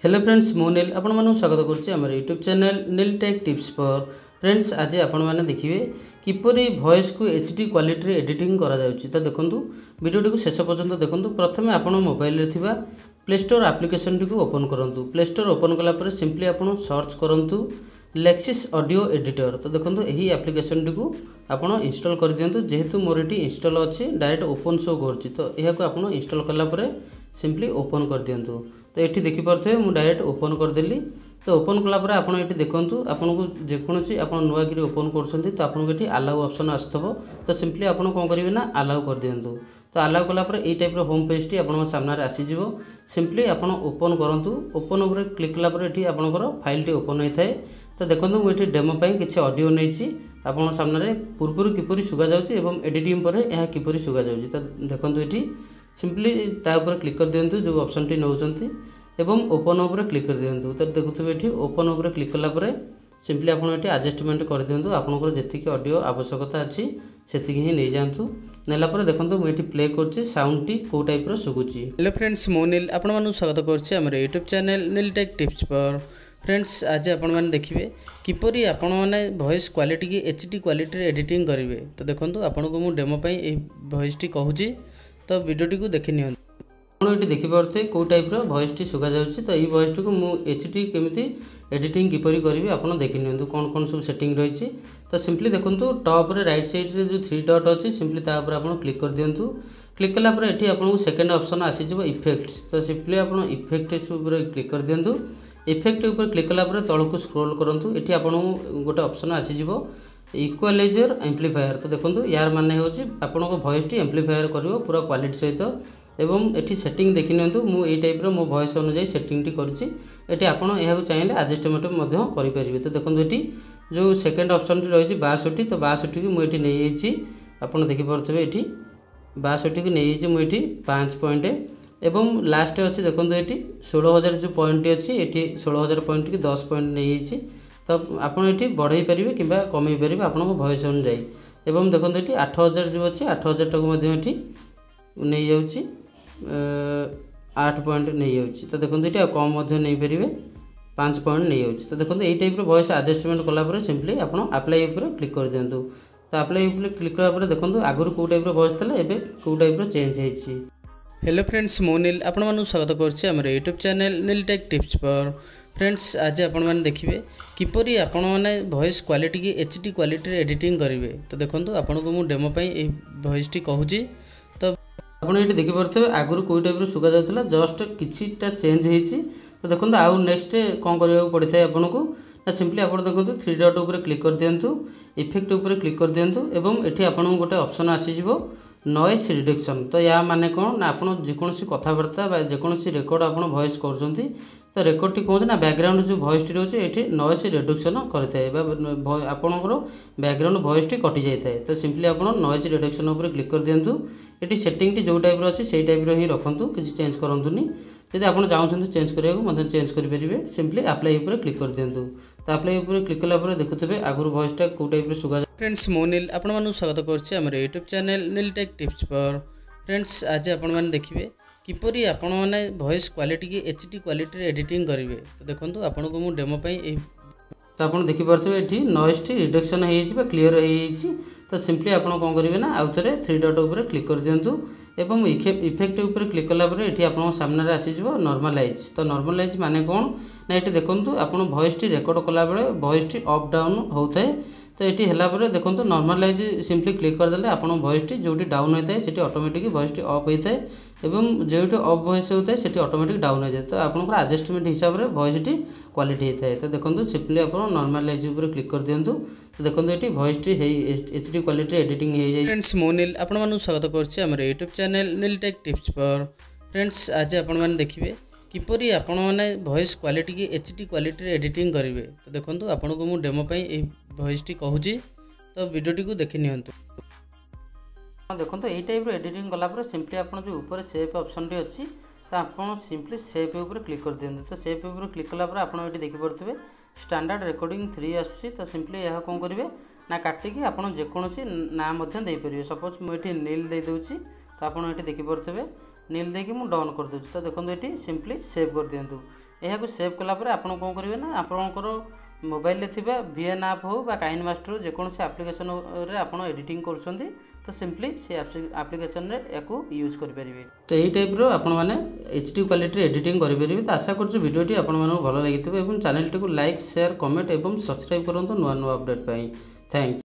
Hello friends मु नील आपण मानू स्वागत करुच्ची आम YouTube channel Neel tech tips for friends. आज आपण मैंने देखिए किपरि वॉइस को एचडी क्वालिटी एडिटिंग करा जाउची। तो देखंतु वीडियो को शेष पर्यंत देखंतु। प्रथमे आपण मोबाइल रे थिबा प्ले स्टोर एप्लिकेशन टी को ओपन करंतु। प्ले स्टोर ओपन कला पर सिंपली आपण सर्च करंतु लेक्सिस ऑडियो एडिटर। तो देखंतु एही एप्लिकेशन टी को आपण इंस्टॉल कर दियंतु। जेहेतु मोर एटी इंस्टॉल अछि डायरेक्ट ओपन शो करछि, तो एहा को आपण इंस्टॉल कला पर सिंपली ओपन कर दियंतु। तो ये देखि पारथे मु डायरेक्ट ओपन कर देली। तो ओपन कला पर आपण एटी देखंतु आपन को जेकोनसी आपण नुवा गिरी ओपन करछंती तो आपन को एटी अलाउ ऑप्शन आस्तबो। तो सिंपली आपण कोन करिवे ना अलाउ कर दियंतु। तो अलाउ कला पर ए टाइप रो होम पेज टी आपण सामने रे आसी जिवो। सिंपली आपण ओपन करंतु। ओपन ऊपर क्लिक कला पर एटी आपनकर फाइल टी ओपन होई थाए। तो देखंतु मु एटी डेमो पई किछि ऑडियो नेछि आपण सामने रे पूर्वरु किपरि सुगा जाउछि एवं एडिटिंग पर यह किपरि सुगा जाउछि। तो देखंतु एटी सिंपली ता ऊपर क्लिक कर दियंतु जो ऑप्शन टी नउछंती एवं ओपन ऊपर क्लिक कर दियंतु। तो देखुथिबे एठी ओपन ऊपर क्लिक कला पर सिंपली आपण एठी एडजस्टमेंट कर दियंतु। आपनकर जेतिकी ऑडियो आवश्यकता अछि सेतिकी ही नै जांतु। नेला पर देखंतु मु एठी प्ले करछि साउंड टी को टाइप रो सुगुछि। हेलो फ्रेंड्स मु नील आपण मानु स्वागत करछि हमर YouTube channel Neel tech tips पर फ्रेंड्स। आज आपण माने देखिबे किपरि आपण माने वॉइस क्वालिटी की एचडी क्वालिटी रे एडिटिंग करिवे। तो देखंतु आपण को मु डेमो पई ए वॉइस टी कहूछि। तो वीडियो टी को देखि नियंतु। आपण एटी देखि पारथे को टाइप रो वॉइस टी सुगा जाउछि। तो ई वॉइस टी को मु एचडी केमिति एडिटिंग किपरि करिवे आपण देखि नियंतु कोन सब सेटिंग रहिछि। तो सिंपली देखंतु टॉप रे राइट साइड रे जो 3 डॉट अछि सिंपली ता ऊपर आपण क्लिक कर दियंतु। क्लिक कला पर एठी आपण को सेकंड ऑप्शन आसी जिवो इफेक्ट्स। तो सिंपली आपण इफेक्ट्स ऊपर क्लिक कर दियंतु। इफेक्ट ऊपर क्लिक कला पर तळको स्क्रॉल करंतु। एठी आपण गोटे ऑप्शन आसी जिवो इक्वलाइजर एम्प्लीफायर। तो देखंतु यार माने होछि आपण को वॉइस टी एम्प्लीफायर करिवो पूरा क्वालिटी सहित एवं एठी सेटिंग देखि नियंतु। मु ए टाइप रो मो वॉइस अनुसार सेटिंग टी करछि। एठी आपण एहा को चाहिले एडजस्टमेंट मध्य करि परिबे। तो देखंतु एठी जो सेकंड ऑप्शन टी रहिछि 62। तो 62 की मु एठी नै आइछि आपण देखि परथबे। एठी 62 की नै आइछि मु एठी 5 पॉइंट एवं लास्ट अछि देखंतु एठी 16000 जो पॉइंट अछि एठी 16000 पॉइंट की 10 पॉइंट नै आइछि। तो आपण एठी बढ़ाई परिबे किबा कमै परिबे आपण को वॉइस अनुसार एवं देखंतु एठी 8000 जो अछि 8000 टक मध्य एठी नै जाउछि 8 पॉइंट नहीं जाउछि। तो देखंतु एटा कम मध्य नहीं परिबे 5 पॉइंट नहीं जाउछि। तो देखंतु एई टाइप रो वॉइस एडजस्टमेंट कला पर सिंपली आपण अप्लाई ऊपर क्लिक कर दियंतु। तो अप्लाई ऊपर क्लिक कला पर देखंतु आगुर को टाइप रो वॉइस तले एबे को टाइप रो चेंज हेछि। हेलो फ्रेंड्स मु नील आपण मानु स्वागत करछि हमर YouTube channel Neel tech tips पर फ्रेंड्स। आज आपण माने देखिबे किपरि आपण माने वॉइस क्वालिटी की एचडी क्वालिटी रे एडिटिंग करिवे। तो देखंतु आपण को मु डेमो पई ए वॉइस टी कहूछि। तो आपण एठी देखि परथबे आगुर कोइ टाइप रो सुगा जाउतला जस्ट किछिटा चेंज हेछि। तो देखंतु आउ नेक्स्ट कोन करिया पड़ि थाय आपण को ना सिंपली आपण देखंतु 3 डॉट ऊपर क्लिक कर दियंतु। इफेक्ट ऊपर क्लिक कर दियंतु एवं एठी आपण गोटे ऑप्शन आसी जिवो नॉइस रिडक्शन। तो या माने कोन ना आपण जेकोनसी कथाबार्ता बा जेकोनसी रेकॉर्ड आपण वॉइस करजंती तो रेकॉर्ड टी कोन ना बैकग्राउंड जो वॉइस टी रहउछि एठी नॉइस रिडक्शन करथाय बा आपनकर बैकग्राउंड वॉइस टी कटि जाय थाय। तो सिंपली आपण नॉइस रिडक्शन ऊपर क्लिक कर दियंतु। एठी सेटिंग टी जो टाइप रो अछि सेही टाइप रो ही रखंतु किछि चेंज करंतुनी। यदि आपण चाहउछन्ते चेंज करिया को मते चेंज करि परिबे सिंपली अप्लाई ऊपर क्लिक कर दियंतु। तो अप्लाई ऊपर क्लिक कला पर देखुथिबे आगुर वॉइस टा को टाइप रो सुगा। फ्रेंड्स मु नील आपण मानु स्वागत करछि हमर YouTube channel Neel tech tips पर फ्रेंड्स। आज आपण माने देखिबे किपरि आपण माने वॉइस क्वालिटी की एचडी क्वालिटी रे एडिटिंग करिवे। तो देखंतु आपण को मु डेमो पई ए तो आपण देखि परथबे एठी नॉइस टी रिडक्शन हे हिछि बा क्लियर हे हिछि। तो सिंपली आपण कोन करिवे ना आउ थरे 3 डॉट ऊपर क्लिक कर दियंतु एवं इफेक्ट ऊपर क्लिक कला पर एठी आपण सामने रे आसी जिवो नॉर्मलाइज। तो नॉर्मलाइज माने कोन ना एठी देखंतु आपण वॉइस टी रिकॉर्ड कला बेले वॉइस टी अप डाउन होथाय। तो ये है देखो नॉर्मलाइज सिंपली क्लिक करदे आपन वॉइस टी जो डाउन होता है सीटी ऑटोमेटिक वॉइस टी अप होता है एवं जो अप वॉइस होता है सीटी ऑटोमेटिक डाउन हो जाए। तो आपंकर एडजस्टमेंट हिसाब से वॉइस टी क्वालिटी होता है। तो देखो सिंपली आप नॉर्मलाइज ऊपर क्लिक कर दियंतु। तो देखो ये वॉइस टी एचडी क्वालिटी एडिटिंग हो जाए। फ्रेंड्स मु नील आपण मानु स्वागत करछि हमर YouTube channel Neel tech tips पर फ्रेंड्स। आज आपण माने देखिबे किपरि आपण माने वॉइस क्वालिटी की एचडी क्वालिटी रे एडिटिंग करिवे। तो देखंतु आपण को मु डेमो पई ए वॉइस टी कहूछि। तो वीडियो टी को देखि नियंतु। देखंतु एई टाइप रो एडिटिंग कला पर सिंपली आपण जो ऊपर सेव ऑप्शन टी अछि तो आपण सिंपली सेव ऊपर क्लिक कर दियंतु। तो सेव ऊपर क्लिक कला पर आपण एटी देखि परथबे स्टैंडर्ड रिकॉर्डिंग 3 आछि। तो सिंपली यहा कोन करिवे ना काटि कि आपण जे कोनोसी नाम मध्य देई परिवे। सपोज मु एटी नील देई दोछि तो आपण एटी देखि परथबे नील देकी मु डाउन कर दोछि। तो देखंतु एटी सिंपली सेव कर दियंतु। यह सेव कलापर आप कौन करेंगे ना आपणकर मोबाइल थिबा VN ऐप हो बा काइन मास्टर जेकोसी आप्लिकेसन रे आप एडिटिंग कर तो सिंपली से आप्लिकेसन रे याकू यूज करेंगे। तो यही टाइप रो आपण मैंने HD क्वालिटी एडिटिंग करेंगे। तो आशा कर भिडियोटी आपण भल लगी चैनल टी लाइक शेयर कमेंट और सब्सक्राइब करूँ नुआ नुआ अपडेट। थैंक्स।